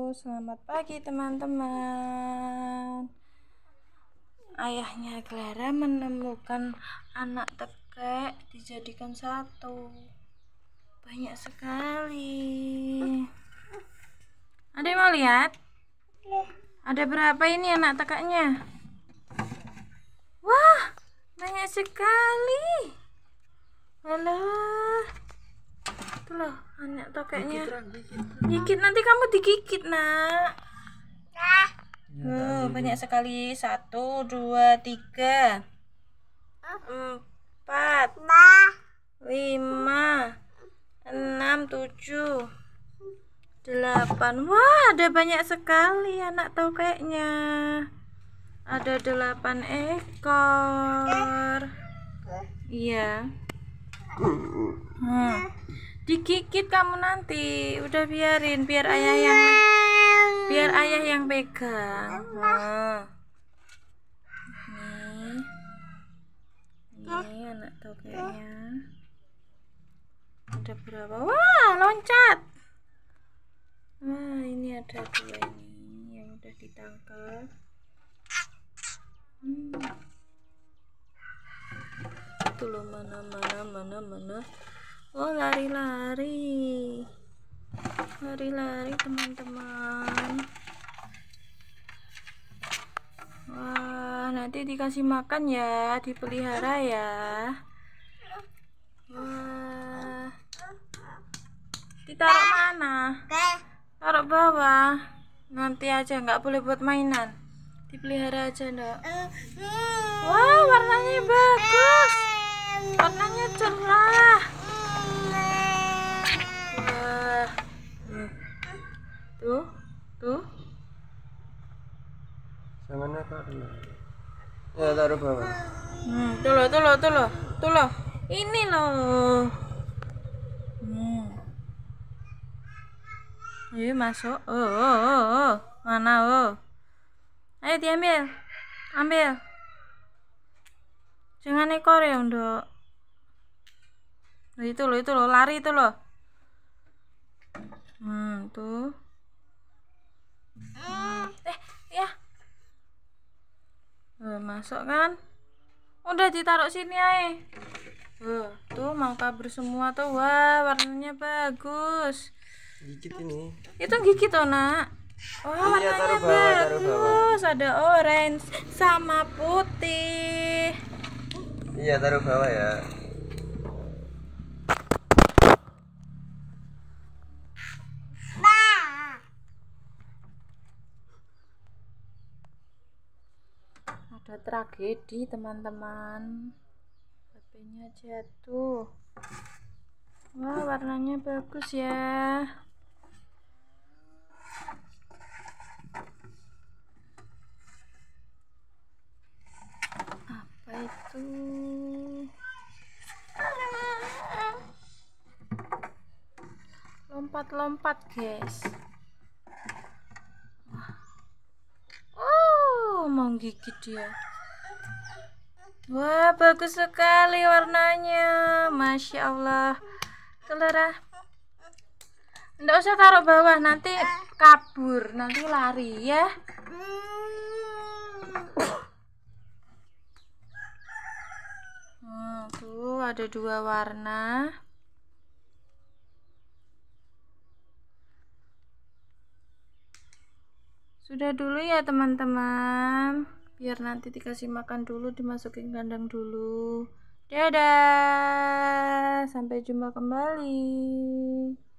Selamat pagi teman-teman. Ayahnya Clara menemukan anak tekek dijadikan satu. Banyak sekali. Ada yang mau lihat? Ada berapa ini anak tekeknya? Wah, banyak sekali. Alah. Tuh loh, anak tokeknya. Gigit, nanti kamu digigit, nak. Oh, banyak sekali. 1, 2, 3, 4, 5, 6, 7, 8. Wah, ada banyak sekali anak tokeknya. Ada 8 ekor. Iya. Digigit kamu nanti. Udah biarin, biar ayah yang pegang. Ini anak tokeknya. Ada berapa? Wah, loncat. Wah, ini ada 2 ini yang udah ditangkap. Tuh loh, mana. Oh, lari teman-teman. Wah, nanti dikasih makan ya, dipelihara ya. Wah, ditaruh mana? Taruh bawah. Nanti aja, nggak boleh buat mainan. Dipelihara aja, ndak? Wah, warnanya bagus. Warnanya cerah. Wah. Tuh. Mana taruh? Ya, taruh bawah. Tuh loh. Ini loh. Ayo masuk. Oh. Mana oh? Ayo diambil. Ambil. Jangan ekor ya, Ndok. Itu loh, lari itu loh. Tuh. Ya. Masuk kan? Udah ditaruh sini aja. Tuh mau kabur semua tuh. Wah, warnanya bagus. Gigit ini. Itu gigit tuh, nak. Wah, Iya, warnanya taruh bawah. bagus. Ada orange sama putih. Iya, taruh bawah ya. Ada tragedi teman-teman, HP-nya jatuh. Wah, warnanya bagus ya. Apa itu? Lompat-lompat, guys. Mau gigit dia. Wah, bagus sekali warnanya. Masya Allah. Clara, nggak usah taruh bawah, nanti kabur, nanti lari ya. Tuh ada 2 warna. Sudah dulu ya teman-teman, biar nanti dikasih makan dulu, dimasukin kandang dulu. Dadah, sampai jumpa kembali.